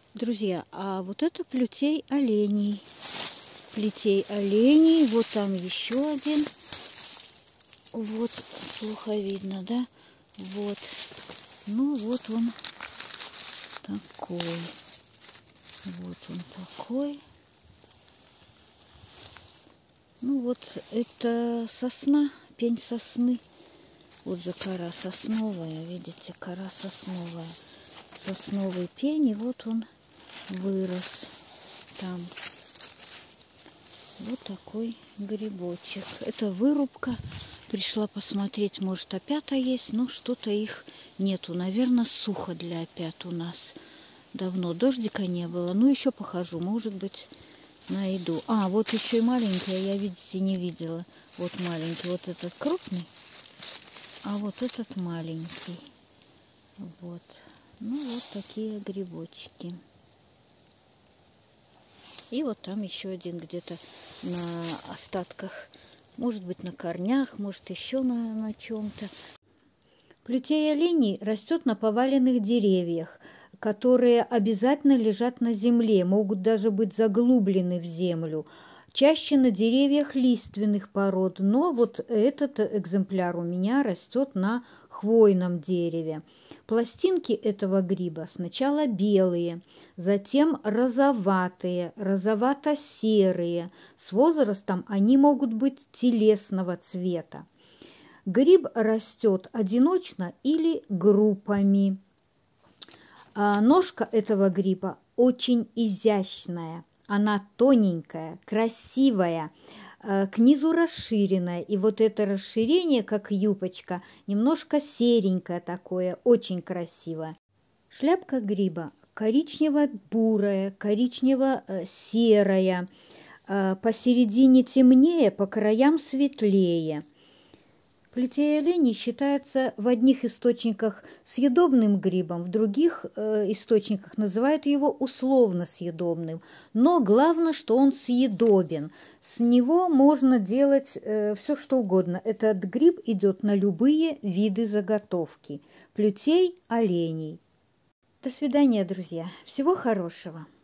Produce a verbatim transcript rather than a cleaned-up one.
Друзья, а вот это плетей оленей. Плетей оленей. Вот там еще один. Вот, плохо видно, да? Вот. Ну, вот он такой. Вот он такой. Ну, вот это сосна, пень сосны. Вот же кора сосновая, видите, кора сосновая. Сосновый пень, и вот он вырос там. Вот такой грибочек. Это вырубка. Пришла посмотреть, может, опята есть, но что-то их нету. Наверное, сухо для опят у нас. Давно дождика не было. Ну, еще похожу, может быть, найду. А, вот еще и маленькая, я, видите, не видела. Вот маленький, вот этот крупный, а вот этот маленький. Вот. Ну, вот такие грибочки. И вот там еще один где-то на остатках. Может быть, на корнях, может, еще на, на чем-то. Плетей оленей растет на поваленных деревьях, которые обязательно лежат на земле, могут даже быть заглублены в землю. Чаще на деревьях лиственных пород, но вот этот экземпляр у меня растет на хвойном дереве. Пластинки этого гриба сначала белые, затем розоватые, розовато-серые. С возрастом они могут быть телесного цвета. Гриб растет одиночно или группами. А ножка этого гриба очень изящная. Она тоненькая, красивая, к низу расширенная. И вот это расширение, как юбочка, немножко серенькое такое, очень красивое. Шляпка гриба коричнево-бурая, коричнево-серая, посередине темнее, по краям светлее. Плетей оленей считается в одних источниках съедобным грибом, в других э, источниках называют его условно съедобным. Но главное, что он съедобен. С него можно делать э, все, что угодно. Этот гриб идет на любые виды заготовки. Плетей оленей. До свидания, друзья. Всего хорошего.